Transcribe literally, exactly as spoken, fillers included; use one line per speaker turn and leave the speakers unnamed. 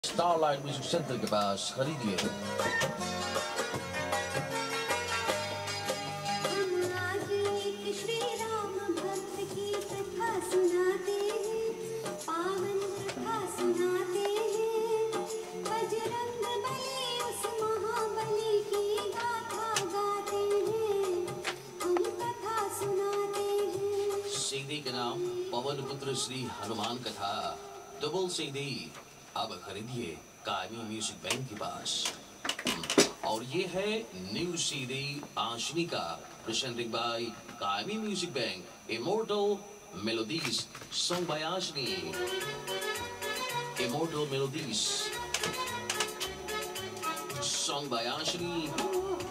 Starlight music centre के पास खरीदिए। CD के नाम पवन पुत्र श्री हनुमान कथा डबल सीडी अब खरीदिए कायमी म्यूजिक बैंक के पास। और ये है न्यू सीडी आशनी का presented by Kaimi music bank immortal melodies song by Aashni. Immortal melodies song by Ashni.